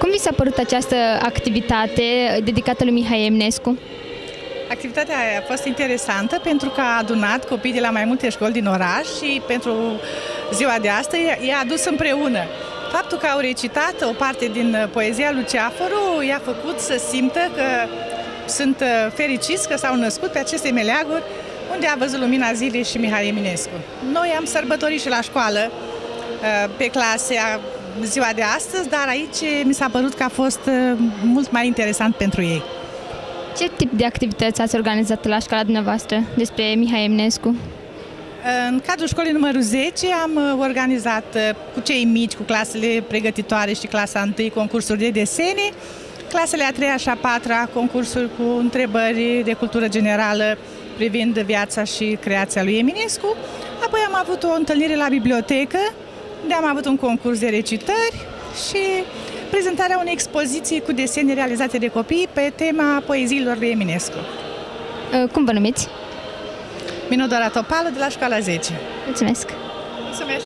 Cum vi s-a părut această activitate dedicată lui Mihai Eminescu? Activitatea a fost interesantă pentru că a adunat copii de la mai multe școli din oraș și pentru ziua de astăzi i-a adus împreună. Faptul că au recitat o parte din poezia lui Ceaforu i-a făcut să simtă că sunt fericiți că s-au născut pe aceste meleaguri unde a văzut lumina zilei și Mihai Eminescu. Noi am sărbătorit și la școală, pe clase, ziua de astăzi, dar aici mi s-a părut că a fost mult mai interesant pentru ei. Ce tip de activități ați organizat la școala dumneavoastră despre Mihai Eminescu? În cadrul școlii numărul 10 am organizat cu cei mici, cu clasele pregătitoare și clasa 1, concursuri de desene, clasele a 3-a și a 4-a, concursuri cu întrebări de cultură generală privind viața și creația lui Eminescu. Apoi am avut o întâlnire la bibliotecă, unde am avut un concurs de recitări și prezentarea unei expoziții cu desene realizate de copii pe tema poeziilor lui Eminescu. Cum vă numiți? Minodora Topalu, de la școala 10. Mulțumesc! Mulțumesc!